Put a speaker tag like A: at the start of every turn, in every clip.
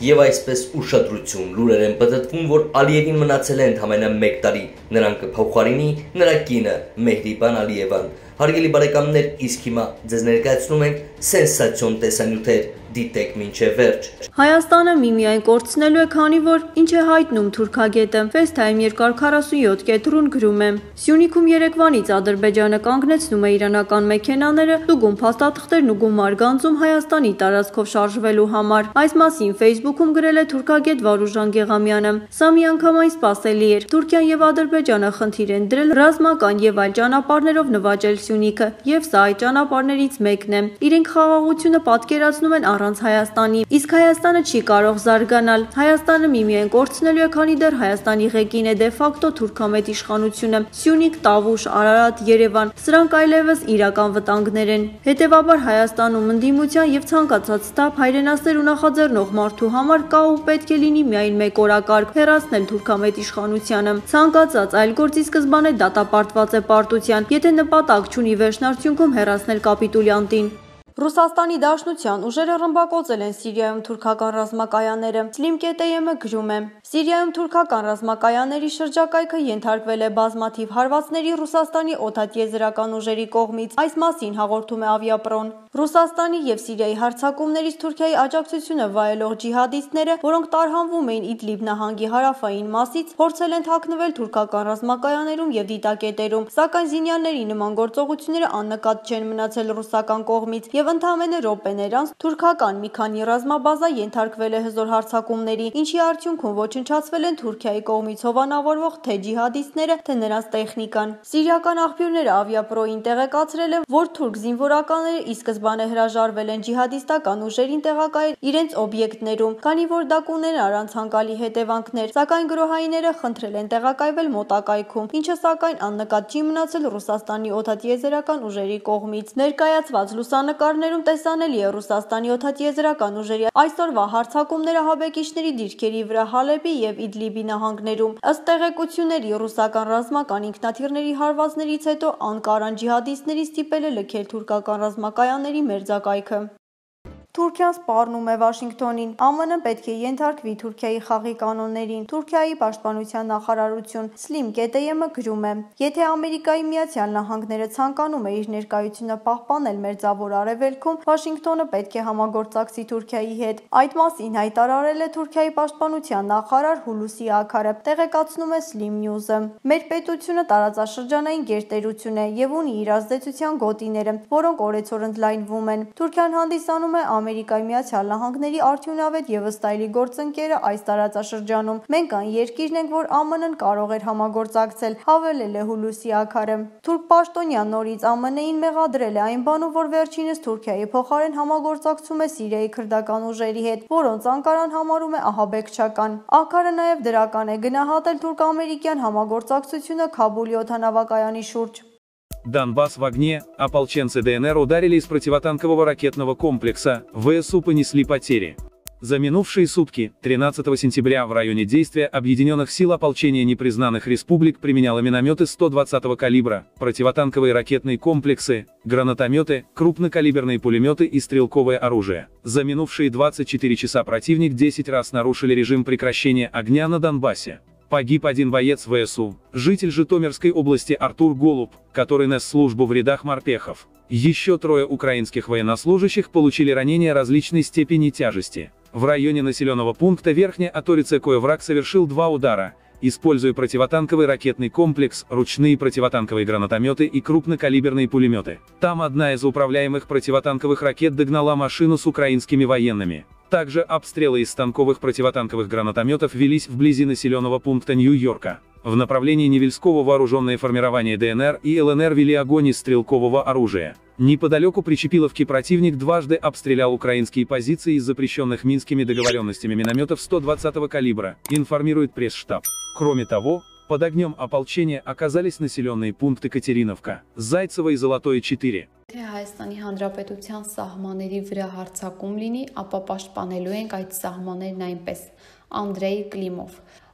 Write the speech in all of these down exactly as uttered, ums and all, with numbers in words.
A: Եվ այսպես ուշադրություն լուրեր են պտտվում, որ Ալիևին մնացել է ընդամենը մեկ տարի, նրան կփոխարինի նրա կինը Մեհրիբան Ալիևան։ Հարգելի բարեկամներ, իսկ հիմա ձեզ ներկայացնում ենք սենսացիոն տեսանյութեր, դիտեք մինչև վերջ։
B: Հայաստանը միմիայն կորցնելու է, քանի որ ինչ է հայտնում թուրքագետը։ FaceTime երկար քառասունյոթ կետրուն գրում է. Սյունիքում երեկվանից Ադրբեջանը կանգնեցնում է իրանական մեքենաները Տուգում փաստաթղթերն ու գումար գանձում Հայաստանի տարածքով շարժվելու համար։ Այս մասին Facebook-ում գրել է թուրքագետ Վարուժան Գեղամյանը։ Սա միանգամայն սպասելի էր։ Թուրքիան եւ Ադրբեջանը խնդիր են դրել ռազմական եւ այլ ճանապարհներով նվաճել Սյունիքը, եւ սա այդ ճանապարհներից մեկն է։ Իրենք խաղաղությունը պատկերացնում են առանց Հայաստանի, իսկ Հայաստանը չի կարող զարգանալ։ Հայաստանը միմիայն կորցնելու է, քանի դեռ Հայաստանի ղեկին է դե ֆակտո թուրքամետ իշխանությունը։ Սյունիք, Տավուշ, Արարատ, Երևան, սրանք այլևս իրական վտանգներ են։ Հետևաբար Հայաստանում ընդդիմության եւ ցանկացած ստապ հայրենասեր ու նախաձեռնող մարդու համար կա ու պետք է լինի միայն մեկ օրակարգ՝ հեռացնել թուրքամետ իշխանությանը։ Ցանկացած այլ գործի սկզբանե դատապարտված է պարտության, եթե նպատակ չունի վերջնարդյունքում հեռացնել կապիտուլյանտին։ Ռուսաստանի Դաշնության ուժերը ռմբակոծել են Սիրիայում թուրքական ռազմակայանները։ Slim Ketayem-ը գրում է. Սիրիայում թուրքական ռազմակայանների շրջակայքը ենթարկվել է բազմաթիվ հարվածների Ռուսաստանի օդատիեզերական ուժերի կողմից։ Այս մասին հաղորդում է Ավիապրոն։ Ռուսաստանի եւ Սիրիայի հարձակումներից Թուրքիայի աջակցությունը վայելող ջիհադիստները, որոնք տարհանվում էին Իդլիբ նահանգի հարավային մասից, փորձել են թաքնվել թուրքական ռազմակայաներում եւ դիտակետերում, սակայն զինյալների նման գործողությունները աննկատ չեն մնացել ռուսական կողմից եւ ընդամենը րոպեներ անց թուրքական մի քանի ռազմաբազա ենթարկվել է հզոր հարձակումների, ինչի արդյունքում ոչնչացվել են Թուրքիայի կողմից հովանավորվող թե ջիհադիստները, թե նրանց տեխնիկան։ Սիրիական աղբյուրները Ավիապրոին տեղեկացրել են, որ թուրք զինվորականները ի սկզբանե հրաժարվել են ջիհադիստական ուժերին տեղակայել իրենց օբյեկտներում, քանի որ դա կուներ ցանկալի հետևանքներ, սակայն գրոհայինները խնդրել են տեղակայվել մոտակայքում, ինչը սակայն աննկատ չի մնացել Ռուսաստանի օդատիեզերական ուժերի կողմից։ Ներկայացված լուսանկարներում տեսանելի է Ռուսաստանի օդատիեզերական ուժերի այսօրվա հարձակումները ահաբեկիչների դիրքերի վրա Հալեբի եւ Իդլիբի նահանգներում։ Ըստ տեղեկությունների ռուսական ռազմական ինքնաթիռների հարվածներից հետո Անկարան ջիհադիստների ստիպել է լքել թուրքական ռազմակայանների մերձակայքը։ Թուրքիան սպառնում է Վաշինգտոնին։ ԱՄՆ-ն պետք է ենթարկվի Թուրքիայի խաղի կանոններին։ Թուրքիայի պաշտպանության նախարարություն Slim Ketayem-ը գրում է. Եթե Ամերիկայի Միացյալ Նահանգները ցանկանում է իր ներկայությունը պահպանել Մերձավոր Արևելքում, Վաշինգտոնը պետք է համագործակցի Թուրքիայի հետ։ Այդ մասին հայտարարել է Թուրքիայի պաշտպանության նախարար Հուլուսի Աքարը, տեղեկացնում է Slim News-ը։ Մեր պետությունը տարածաշրջանային գերտերություն է եւ ունի իր ազդեցության գոտիները, որոնք օրեցօր ընդլայնվում են։ Թուրքիան հանդիսանում է Ամերիկայի Միացյալ Նահանգների արդյունավետ եւ ըստայլի գործընկերը այս տարածաշրջանում։ Մենք այն երկիրն ենք, որ ԱՄՆ-ն կարող էր համագործակցել, հավելել է Հուլուսի Աքարը։ Թուրք պաշտոնյան նորից ԱՄՆ-ին մեղադրել է այն բանում, որ վերջինս Թուրքիայի փոխարեն համագործակցում է Սիրիայի քրդական ուժերի հետ, որոնց Անկարան համարում է ահաբեկչական։ Աքարը նաեւ դրական է գնահատել թուրք-ամերիկյան համագործակցությունը Քաբուլի օդանավակայանի շուրջ։
C: Донбасс в огне, ополченцы ДНР ударили из противотанкового ракетного комплекса, ВСУ понесли потери. За минувшие сутки, тринадцатого сентября, в районе действия Объединенных сил ополчения непризнанных республик применяло минометы сто двадцатого калибра, противотанковые ракетные комплексы, гранатометы, крупнокалиберные пулеметы и стрелковое оружие. За минувшие двадцать четыре часа противник десять раз нарушили режим прекращения огня на Донбассе. Погиб один боец ВСУ, житель Житомирской области Артур Голуб, который нес службу в рядах морпехов. Еще трое украинских военнослужащих получили ранения различной степени тяжести. В районе населенного пункта Верхняя Оторица-Кое враг совершил два удара, используя противотанковый ракетный комплекс, ручные противотанковые гранатометы и крупнокалиберные пулеметы. Там одна из управляемых противотанковых ракет догнала машину с украинскими военными. Также обстрелы из станковых противотанковых гранатометов велись вблизи населенного пункта Нью-Йорка. В направлении Невельского вооруженные формирования ДНР и ЛНР вели огонь из стрелкового оружия. Неподалеку Причепиловки противник дважды обстрелял украинские позиции из запрещенных Минскими договоренностями минометов сто двадцатого калибра, информирует пресс-штаб. Кроме того, под огнем ополчения оказались населенные пункты Катериновка, Зайцево и Золотое четыре.
D: Թե Հայաստանի Հանրապետության սահմանների վրա հարձակում լինի, ապա պաշտպանելու ենք այդ սահմաններն այնպես։ Անդրեյ Կլիմով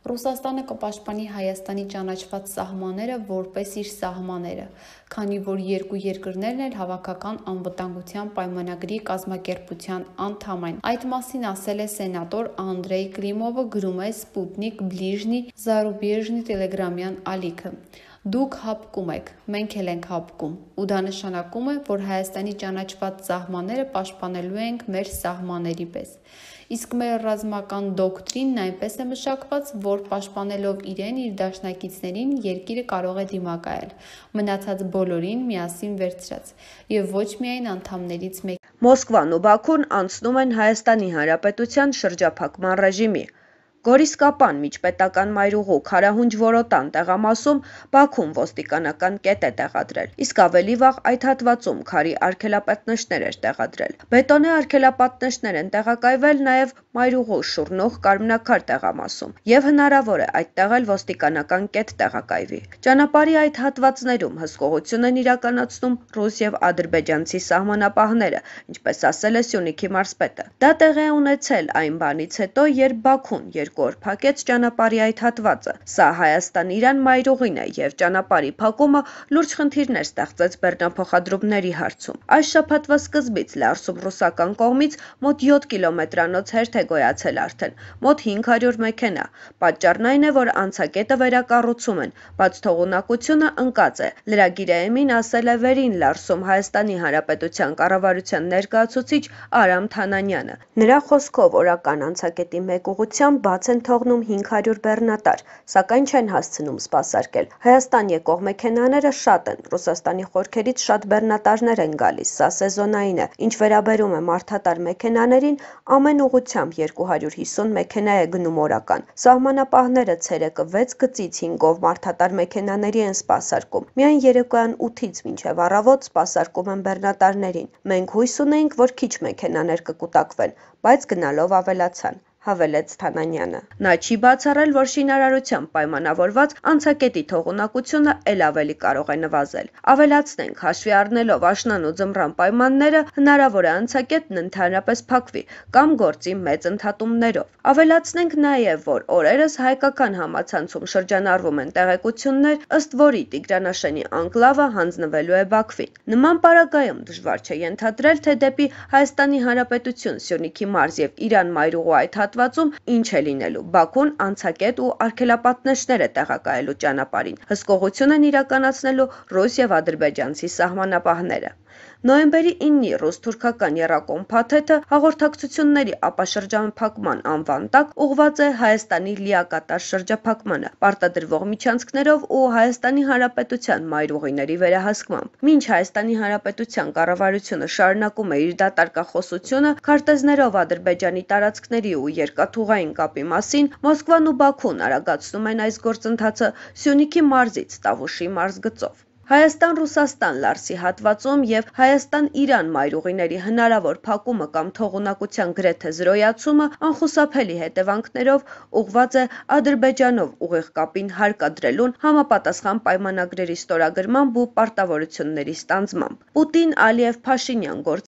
D: Ռուսաստանը կպաշտպանի Հայաստանի ճանաչված սահմանները որպես իր սահմանները, քանի որ երկու երկրներն էլ հավաքական անվտանգության պայմանագրի կազմակերպության անդամ են։ Այդ մասին ասել է սենատոր Անդրեյ Կլիմովը, գրում է Sputnik Blizhny Zarubezhny տելեգրամյան ալիքը։ Դուք հապկում եք, մենք էլ ենք հապկում, ու դա նշանակում է, որ Հայաստանի ճանաչված սահմանները պաշտպանելու ենք մեր սահմանների պես։ Իսկ մեր ռազմական դոկտրինն այնպես է մշակված, որ պաշտպանելով իրեն իր դաշնակիցներին երկիրը կարող է դիմակայել, մնացած բոլորին միասին վերցրած, եւ ոչ միայն անդամներից մեկ։
E: Մոսկվան ու Բաքուն անցնում են Հայաստանի Հանրապետության շրջափակման ռեժիմի։ Գորիսկապան միջպետական մայրուղու Քարահունջ Որոտան տեղամասում Բաքուն ոստիկանական կետ է տեղադրել, իսկ ավելի վաղ այդ հատվածում քարի արգելապատնեշներ էր տեղադրել։ Բետոնե արգելապատնեշներ են տեղակայվել նաև մայրուղու Շուռնուղ Կարմնաքար տեղամասում, եւ հնարավոր է այդտեղ էլ ոստիկանական կետ տեղակայվի։ Ճանապարհի այդ հատվածներում հսկողություն են իրականացնում ռուս եւ ադրբեջանցի սահմանապահները, ինչպես ասել է Սյունիքի մարզպետը։ Դա տեղի է ունեցել այն բանից հետո, երբ Բաքուն երկու օր փակեց ճանապարհի այդ հատվածը։ Սա Հայաստան-Իրան մայրուղին է եւ ճանապարհի փակումը լուրջ խնդիրներ ստեղծեց բեռնափոխադրումների հարցում։ Այս շաբաթվա սկզբից Լարսում ռուսական կողմից մոտ յոթ կիլոմետրանոց հերթ է գոյացել արդեն, մոտ հինգ հարյուր մեքենա։ Պատճառն այն է, որ անցակետը վերակառուցում են, բաց թողունակությունը ընկած է։ Լրագիրայեմին ասել է Վերին Լարսում Հայաստանի Հանրապետության կառավարության ներկայացուցիչ Արամ Թանանյանը։ Նրա խոսքով օրական անցակետի մեկ ուղղությամբ բաց են թողնում հինգ հարյուր բեռնատար, սակայն չեն հասցնում սպասարկել։ Հայաստան եկող մեքենաները շատ են, Ռուսաստանի խորքերից շատ բեռնատարներ են գալիս, սա սեզոնային է։ Ինչ վերաբերում է մարդատար մեքենաներին, ամեն ուղղությամբ երկու հարյուր հիսուն մեքենա է գնում օրական։ Սահմանապահները ցերեկը վեց գծից հինգով մարդատար մեքենաների են սպասարկում։ Միայն երեկոյան ութից մինչև առավոտ սպասարկում են բեռնատարներին։ Մենք հույս ունեինք, որ քիչ մեքենաներ կկուտակվեն, բայց գնալով ավելացան, հավելեց Թանանյանը։ Նա չի բացառել, որ շինարարությամբ պայմանավորված անցակետի թողունակությունը ել ավելի կարող է նվազել։ Ավելացնենք, հաշվի առնելով աշնան ու ձմռան պայմանները, հնարավոր է անցակետն ընդհանրապես փակվի կամ գործի մեծ ընդհատումներով։ Ավելացնենք նաև, որ օրերս հայկական համացանցում շրջանառվում են տեղեկություններ, ըստ որի Տիգրանաշենի անկլավը հանձնվելու է Բաքվին։ Նման պարագայում դժվար չէ ենթադրել, թե դեպի Հայաստանի Հանրապետություն Սյունիքի մարզ եւ Իրան մայրուղու այդ հատվածում ինչ է լինելու։ Բաքուն անցակետ ու արգելապատնեշներ է տեղակայելու ճանապարհին։ Հսկողություն են իրականացնելու ռուս եւ ադրբեջանցի սահմանապահները։ Նոյեմբերի իննի ռուս-թուրքական եռակոմ փաթեթը հաղորդակցությունների ապաշրջափակման անվան տակ ուղղված է Հայաստանի լիակատար շրջափակմանը, պարտադրվող միջանցքներով ու Հայաստանի Հանրապետության մայրուղիների վերահսկմամբ։ Մինչ Հայաստանի Հանրապետության կառավարությունը շարունակում է իր դատարկախոսությունը քարտեզներով Ադրբեջանի տարածքների ու երկաթուղային կապի մասին, Մոսկվան ու Բաքուն արագացնում են այս գործընթացը Սյունիքի մարզից Տավուշի մարզ գծով։ Հայաստան-Ռուսաստան Լարսի հատվածում եւ Հայաստան-Իրան մայրուղիների հնարավոր փակումը կամ թողունակության գրեթե զրոյացումը անխուսափելի հետևանքներով ուղղված է Ադրբեջանով ուղիղ կապին հարկադրելուն համապատասխան պայմանագրերի ստորագրմամբ ու պարտավորությունների ստանձնմամբ։ Պուտին-Ալիև-Փաշինյան